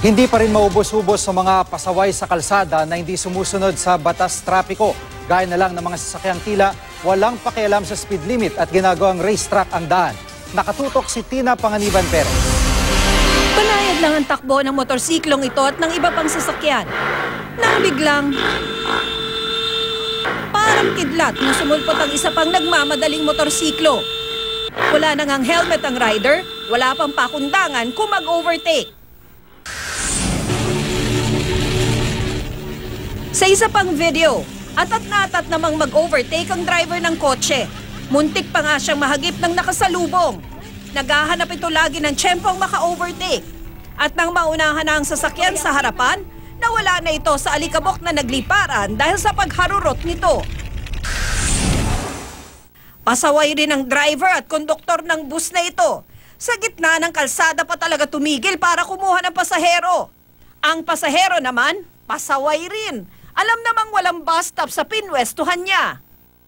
Hindi pa rin maubos-ubos sa mga pasaway sa kalsada na hindi sumusunod sa batas trapiko. Gaya na lang ng mga sasakyang tila walang pakialam sa speed limit at ginagawang racetrack ang daan. Nakatutok si Tina Panganiban Perez. Banayad lang ang takbo ng motorsiklong ito at ng iba pang sasakyan. Nang biglang parang kidlat na sumulpot ang isa pang nagmamadaling motorsiklo. Wala nang ang helmet ang rider, wala pang pakundangan kung mag-overtake. Sa isa pang video, atat na atat namang mag-overtake ang driver ng kotse. Muntik pa nga siyang mahagip ng nakasalubong. Naghahanap ito lagi ng tiyempong maka-overtake. At nang maunahan na ang sasakyan sa harapan, nawala na ito sa alikabok na nagliparan dahil sa pagharurot nito. Pasaway rin ang driver at konduktor ng bus na ito. Sa gitna ng kalsada pa talaga tumigil para kumuha ng pasahero. Ang pasahero naman, pasaway rin. Alam namang walang bus stop sa pinwestuhan niya.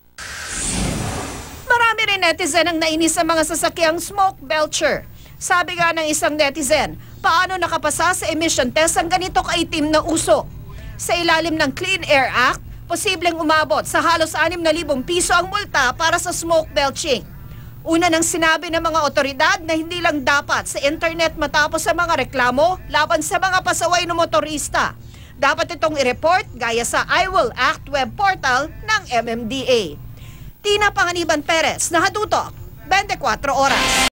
Marami rin netizen ang nainis sa mga sasakyang smoke belcher. Sabi nga ng isang netizen, paano nakapasa sa emission test ang ganito kaitim na usok? Sa ilalim ng Clean Air Act, posibleng umabot sa halos 6,000 piso ang multa para sa smoke belching. Una nang sinabi ng mga otoridad na hindi lang dapat sa internet matapos sa mga reklamo laban sa mga pasaway ng motorista. Dapat itong i-report gaya sa I Will Act web portal ng MMDA. Tina Panganiban Perez, Nakatutok, 24 Oras.